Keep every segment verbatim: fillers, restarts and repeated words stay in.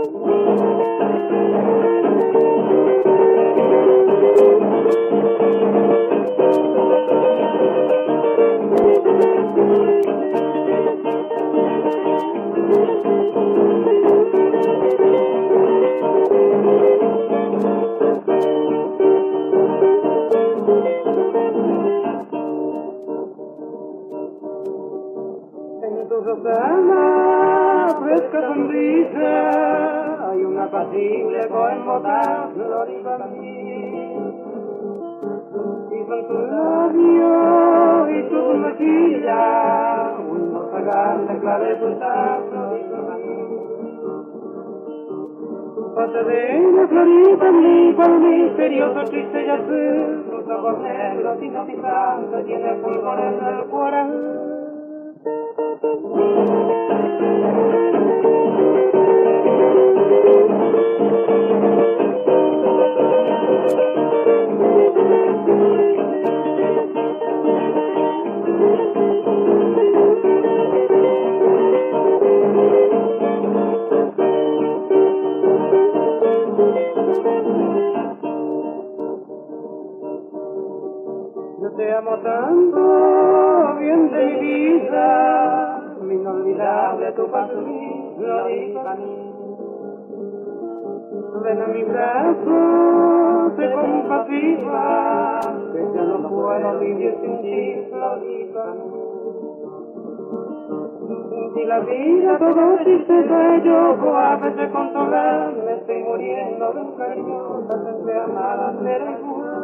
En tu rosada fresca sonrisa hay una apacible coembotada Floripami. Y son tus labios y tus mejillas un fragante clave tu Floripami. Tu pata de Floripami con misterioso triste y azul, tus ojos negros hipnotizantes tiene fulgores del corazón. Yo te amo tanto, bien de mi vida, mi inolvidable tu paso, mi Floripami. Ven a mi brazo, sé compasiva, que yo no puedo vivir sin ti, Floripami. Sin ti la vida todo triste bello, a veces consolar, me estoy muriendo de un cariño, tan de amar a ser alguna.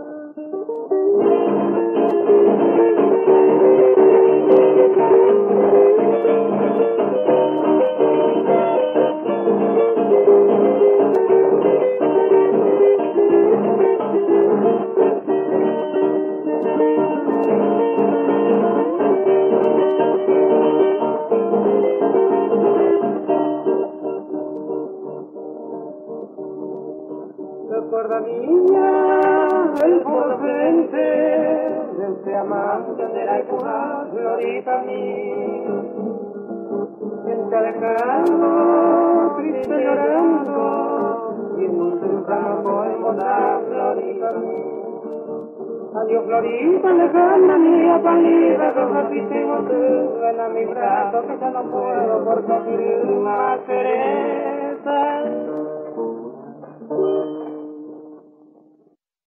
Recuerda, niña, el porcente de este amante de la cuna Floripami. Siente alejado, triste llorando, y en un temprano poema Floripami. Adiós, Florita, lejana mía, pálida, roja, triste y vos, ven a mi brazo, que ya no puedo por sufrir más seré.